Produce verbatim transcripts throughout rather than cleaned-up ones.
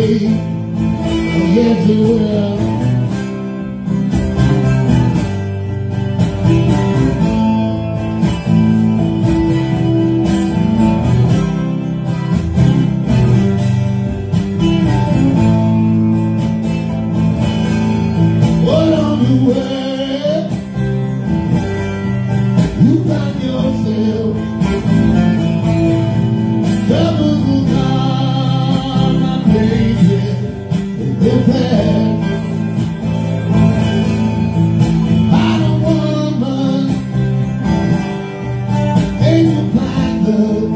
day. Oh, yes, it will. What on the way? You find yourself trouble down, my baby, it go fast. Find a woman, ain't you find love?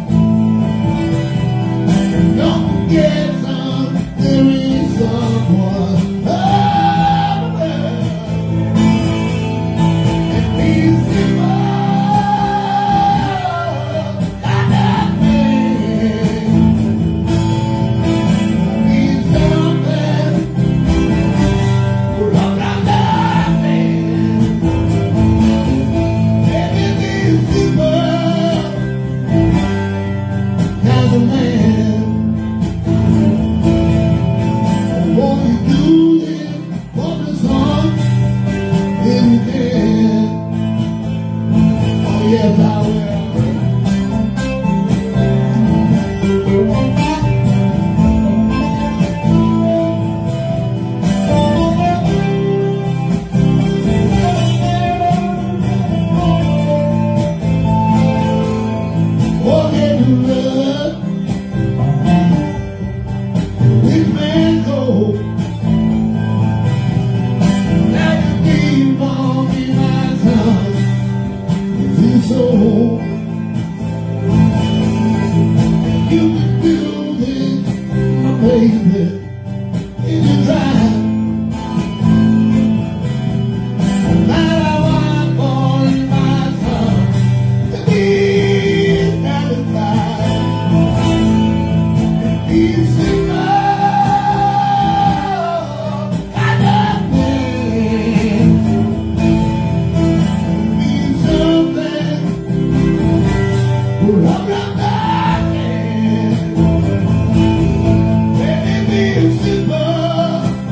Don't get some, there is someone. Yes, I will. Walk into love, this man go. Now you keep on me, my son. So you can do this, my baby, if you try. No matter what for you, my son, to be satisfied, to be simple, I love me, be something. Love, love, love, baby, be simple.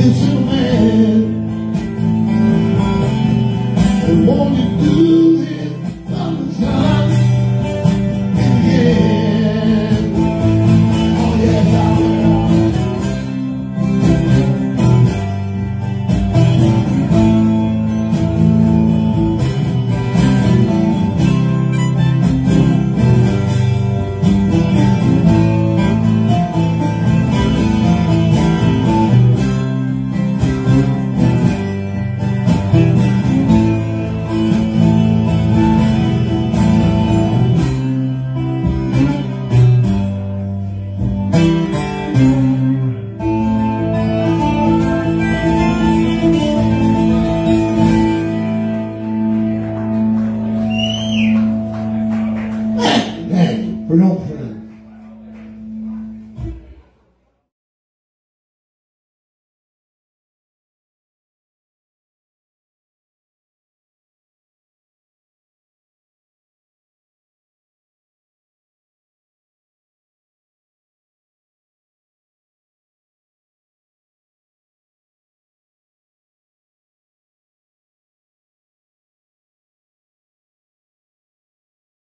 is a man that won't do